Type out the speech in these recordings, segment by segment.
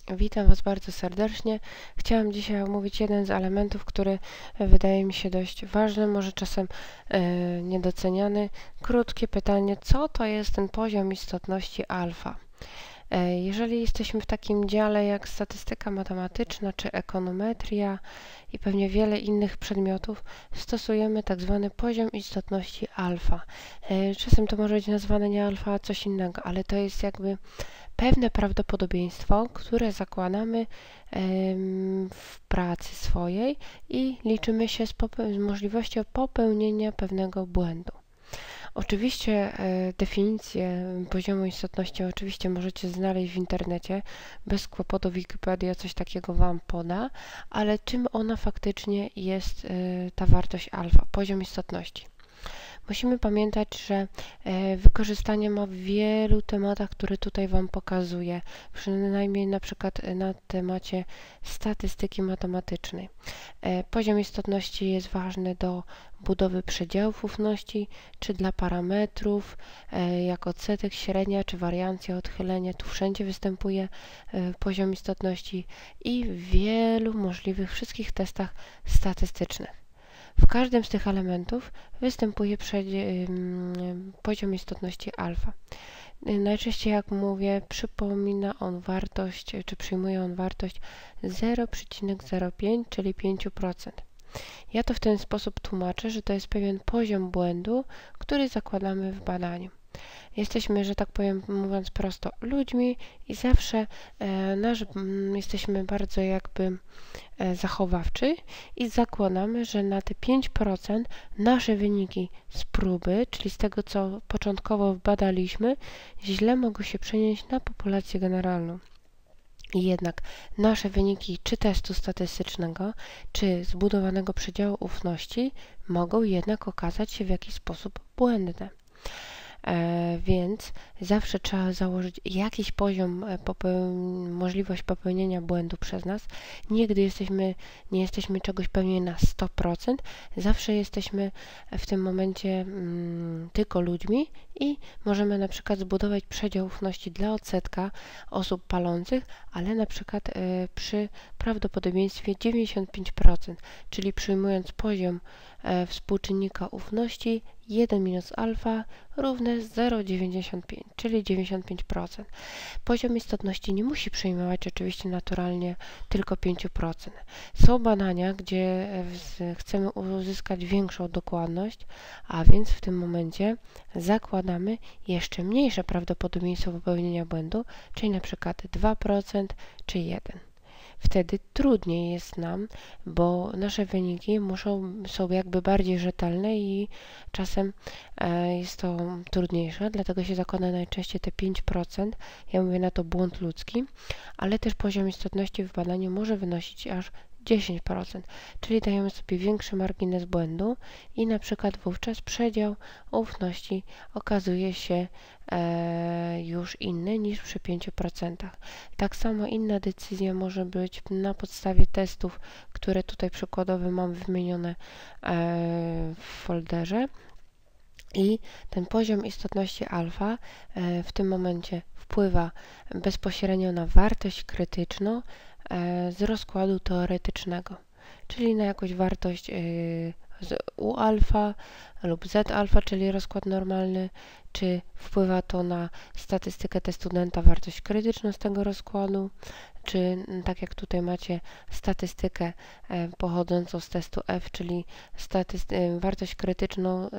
Witam Was bardzo serdecznie. Chciałam dzisiaj omówić jeden z elementów, który wydaje mi się dość ważny, może czasem niedoceniany. Krótkie pytanie, co to jest ten poziom istotności alfa? Jeżeli jesteśmy w takim dziale jak statystyka matematyczna czy ekonometria i pewnie wiele innych przedmiotów, stosujemy tak zwany poziom istotności alfa. Czasem to może być nazwane nie alfa, a coś innego, ale to jest jakby pewne prawdopodobieństwo, które zakładamy w pracy swojej i liczymy się z możliwością popełnienia pewnego błędu. Oczywiście definicję poziomu istotności oczywiście możecie znaleźć w internecie, bez kłopotu Wikipedia coś takiego Wam poda, ale czym ona faktycznie jest, ta wartość alfa, poziom istotności? Musimy pamiętać, że wykorzystanie ma w wielu tematach, które tutaj Wam pokazuję, przynajmniej na przykład na temacie statystyki matematycznej. Poziom istotności jest ważny do budowy przedziałów ufności, czy dla parametrów, jak odsetek, średnia, czy wariancja, odchylenie. Tu wszędzie występuje poziom istotności i w wielu możliwych wszystkich testach statystycznych. W każdym z tych elementów występuje poziom istotności alfa. Najczęściej, jak mówię, przypomina on wartość, czy przyjmuje on wartość 0,05, czyli 5%. Ja to w ten sposób tłumaczę, że to jest pewien poziom błędu, który zakładamy w badaniu. Jesteśmy, że tak powiem, mówiąc prosto, ludźmi i zawsze jesteśmy bardzo jakby zachowawczy i zakładamy, że na te 5% nasze wyniki z próby, czyli z tego, co początkowo badaliśmy, źle mogą się przenieść na populację generalną. I jednak nasze wyniki czy testu statystycznego, czy zbudowanego przedziału ufności mogą jednak okazać się w jakiś sposób błędne. Więc zawsze trzeba założyć jakiś poziom, możliwość popełnienia błędu przez nas. Nigdy nie jesteśmy czegoś pewni na 100%. Zawsze jesteśmy w tym momencie tylko ludźmi i możemy na przykład zbudować przedział ufności dla odsetka osób palących, ale na przykład przy prawdopodobieństwie 95%, czyli przyjmując poziom współczynnika ufności 1 minus alfa równe 0,95, czyli 95%. Poziom istotności nie musi przyjmować oczywiście naturalnie tylko 5%. Są badania, gdzie chcemy uzyskać większą dokładność, a więc w tym momencie zakładamy jeszcze mniejsze prawdopodobieństwo popełnienia błędu, czyli na przykład 2% czy 1%. Wtedy trudniej jest nam, bo nasze wyniki są jakby bardziej rzetelne i czasem jest to trudniejsze, dlatego się zakłada najczęściej te 5%, ja mówię na to błąd ludzki, ale też poziom istotności w badaniu może wynosić aż 10%, czyli dajemy sobie większy margines błędu i na przykład wówczas przedział ufności okazuje się już inny niż przy 5%. Tak samo inna decyzja może być na podstawie testów, które tutaj przykładowo mam wymienione w folderze. I ten poziom istotności alfa w tym momencie wpływa bezpośrednio na wartość krytyczną z rozkładu teoretycznego, czyli na jakąś wartość U alfa lub Z alfa, czyli rozkład normalny, czy wpływa to na statystykę testu studenta, wartość krytyczną z tego rozkładu, czy tak jak tutaj macie statystykę pochodzącą z testu F, czyli wartość krytyczną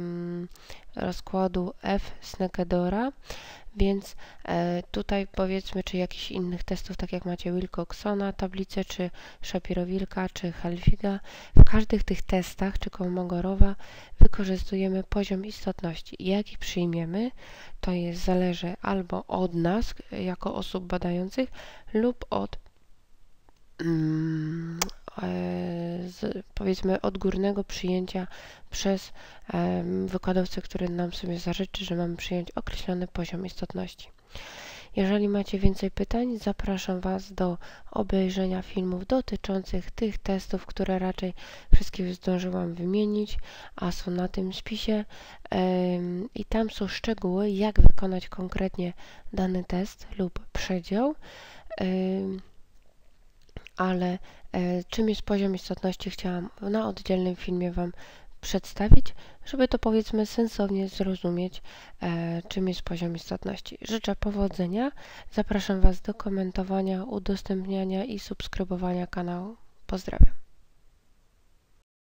rozkładu F Snegedora, więc tutaj powiedzmy, czy jakichś innych testów, tak jak macie Wilcoxona tablicę, czy Shapiro-Wilka, czy Helwiga, w każdych tych testach, czy Kolmogorowa, wykorzystujemy poziom istotności. Jaki przyjmiemy, to zależy albo od nas, jako osób badających, lub od powiedzmy odgórnego przyjęcia przez wykładowcę, który nam sobie zażyczy, że mamy przyjąć określony poziom istotności. Jeżeli macie więcej pytań, zapraszam Was do obejrzenia filmów dotyczących tych testów, które raczej wszystkie zdążyłam wymienić, a są na tym spisie i tam są szczegóły, jak wykonać konkretnie dany test lub przedział ale czym jest poziom istotności, chciałam na oddzielnym filmie Wam przedstawić, żeby to powiedzmy sensownie zrozumieć, czym jest poziom istotności. Życzę powodzenia, zapraszam Was do komentowania, udostępniania i subskrybowania kanału. Pozdrawiam.